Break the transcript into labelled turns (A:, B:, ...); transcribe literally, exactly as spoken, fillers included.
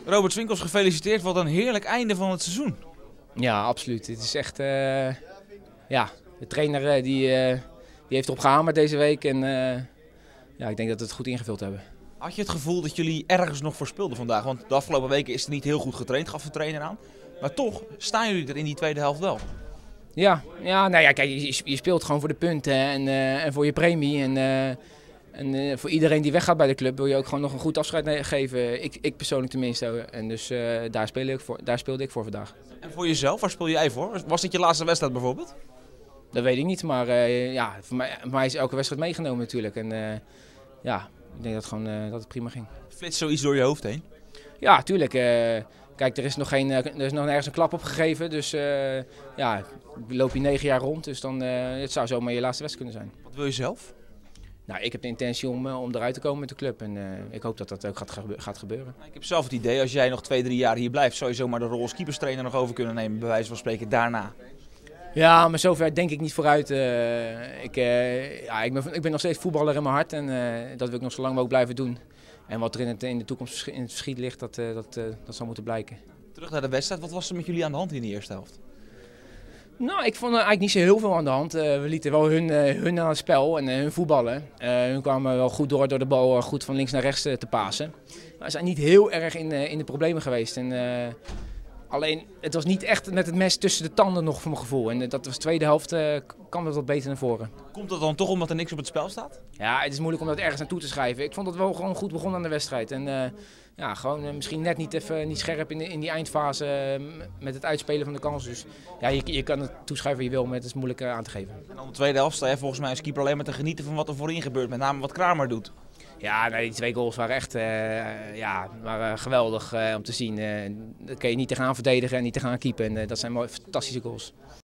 A: Robert Swinkels, gefeliciteerd. Wat een heerlijk einde van het seizoen.
B: Ja, absoluut. Het is echt, uh, ja, de trainer uh, die, uh, die heeft erop gehamerd deze week en uh, ja, ik denk dat we het goed ingevuld hebben.
A: Had je het gevoel dat jullie ergens nog voor speelden vandaag? Want de afgelopen weken is het niet heel goed getraind, gaf de trainer aan. Maar toch staan jullie er in die tweede helft wel.
B: Ja, ja, nou ja, kijk, je, je speelt gewoon voor de punten en, uh, en voor je premie. En, uh, en uh, voor iedereen die weggaat bij de club wil je ook gewoon nog een goed afscheid geven. Ik, ik persoonlijk tenminste. En dus uh, daar, speel ik voor, daar speelde ik voor vandaag.
A: En voor jezelf, waar speel jij voor? Was dit je laatste wedstrijd bijvoorbeeld?
B: Dat weet ik niet, maar uh, ja, voor mij, voor mij is elke wedstrijd meegenomen natuurlijk. En uh, ja, ik denk dat, gewoon, uh, dat het prima ging.
A: Flitst zoiets door je hoofd heen?
B: Ja, tuurlijk. Uh, kijk, er is nog, geen, uh, er is nog nergens een klap op gegeven. Dus uh, ja, loop je negen jaar rond. Dus dan, uh, het zou zomaar je laatste wedstrijd kunnen zijn.
A: Wat wil je zelf?
B: Nou, ik heb de intentie om, uh, om eruit te komen met de club. En uh, ik hoop dat dat ook gaat, gebe gaat gebeuren.
A: Ik heb zelf het idee, als jij nog twee, drie jaar hier blijft, zou je zomaar de rol als keeperstrainer nog over kunnen nemen. Bij wijze van spreken daarna.
B: Ja, maar zover denk ik niet vooruit. Uh, ik, uh, ja, ik, ben, ik ben nog steeds voetballer in mijn hart en uh, dat wil ik nog zo lang mogelijk blijven doen. En wat er in, het, in de toekomst in het verschiet ligt, dat, uh, dat, uh, dat zal moeten blijken.
A: Terug naar de wedstrijd, wat was er met jullie aan de hand in de eerste helft?
B: Nou, ik vond er eigenlijk niet zo heel veel aan de hand. Uh, we lieten wel hun, uh, hun aan het spel en uh, hun voetballen. Uh, hun kwamen wel goed door door de bal uh, goed van links naar rechts uh, te pasen. Maar ze zijn niet heel erg in, uh, in de problemen geweest. En, uh, alleen, het was niet echt met het mes tussen de tanden nog voor mijn gevoel. En uh, dat was de tweede helft, uh, kwam dat wat beter naar voren.
A: Komt dat dan toch omdat er niks op het spel staat?
B: Ja, het is moeilijk om dat ergens aan toe te schrijven. Ik vond dat wel gewoon goed begonnen aan de wedstrijd. En uh, ja, gewoon uh, misschien net niet, even, niet scherp in, de, in die eindfase uh, met het uitspelen van de kans. Dus ja, je, je kan het toeschrijven wat je wil, maar het is moeilijk uh, aan te geven.
A: En dan de tweede helft sta je volgens mij als keeper alleen maar te genieten van wat er voorin gebeurt. Met name wat Kramer doet.
B: Ja, nee, die twee goals waren echt uh, ja, waren geweldig uh, om te zien. Uh, daar kun je niet tegenaan verdedigen en niet tegenaan keepen. En uh, dat zijn mooie, fantastische goals.